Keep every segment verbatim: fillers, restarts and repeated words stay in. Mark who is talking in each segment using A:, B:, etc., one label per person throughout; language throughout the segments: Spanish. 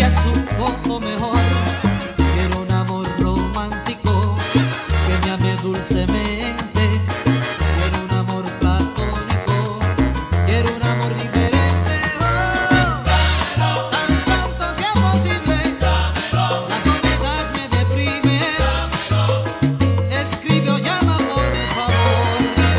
A: envía su foto mejor. Quiero un amor romántico que me ame dulcemente. Quiero un amor platónico, quiero un amor diferente. Oh, dámelo, tan pronto sea posible. Dámelo, la soledad me deprime. Dámelo, escribe o llama por favor.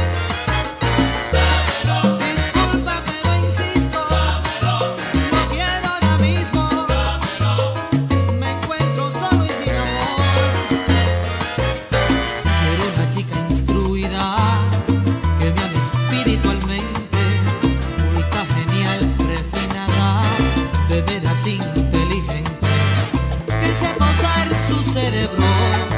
A: Dámelo, disculpa pero insisto. Dámelo, no quiero ahora mismo. Dámelo, me encuentro solo y sin amor. Quiero una chica instruida que me ame espiritualmente, culta, genial, refinada, de veras inteligente, que sepa usar su cerebro.